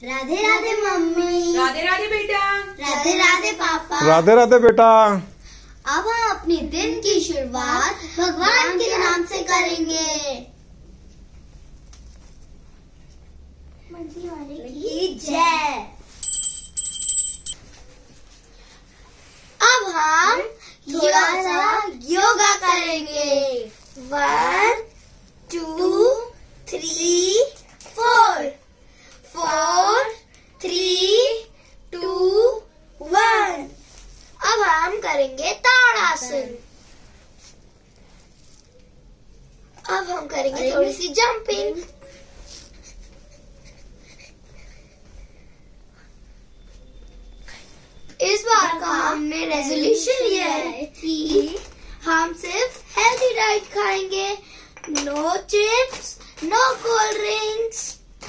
Radhe Radhe mummy. Radhe Radhe बेटा। राधे राधे पापा। राधे राधे बेटा। अब हम अपनी दिन की शुरुआत भगवान के नाम से करेंगे। की जय। अब हम थोड़ा सा योगा करेंगे। 1 2 3 4 4 3 2 1। अब हम करेंगे ताड़ासन। अब हम करेंगे थोड़ी सी जंपिंग। इस बार का हमने रेजोल्यूशन लिया है कि हम सिर्फ हेल्दी डाइट खाएंगे। No chips, no cold drinks.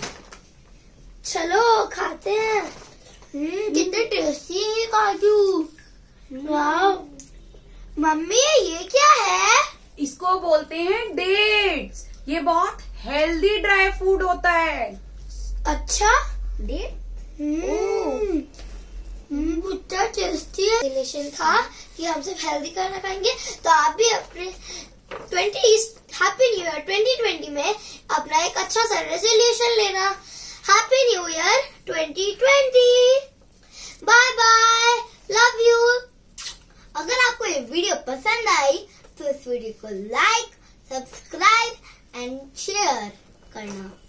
चलो खाते हैं। कितने टेस्टी है काजू। वाह मम्मी ये क्या है? इसको बोलते हैं डेट्स। ये बहुत हेल्दी ड्राई फ्रूट होता है। अच्छा डेट। कितना टेस्टी है। रिलेशन था कि हम सिर्फ हेल्दी खाना खाएंगे, तो आप भी अपने हैप्पी न्यू ईयर 2020 में अपना एक अच्छा सा रेजोल्यूशन लेना। Happy new year 2020। Bye bye, love you. अगर आपको ये वीडियो पसंद आई तो इस वीडियो को लाइक, सब्सक्राइब एंड शेयर करना।